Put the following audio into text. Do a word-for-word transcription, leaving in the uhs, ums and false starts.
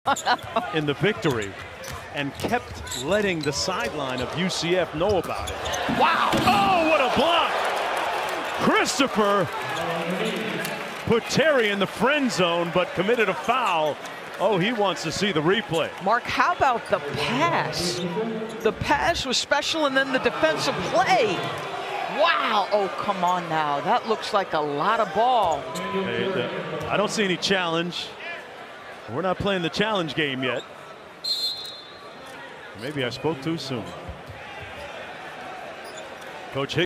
in the victory and kept letting the sideline of U C F know about it. Wow! Oh, what a block! Christopher put Terry in the friend zone, but committed a foul. Oh, he wants to see the replay. Mark, how about the pass? The pass was special, and then the defensive play. Wow. Oh, come on now. That looks like a lot of ball. Hey, the, I don't see any challenge. We're not playing the challenge game yet. Maybe I spoke too soon. Coach Higgins.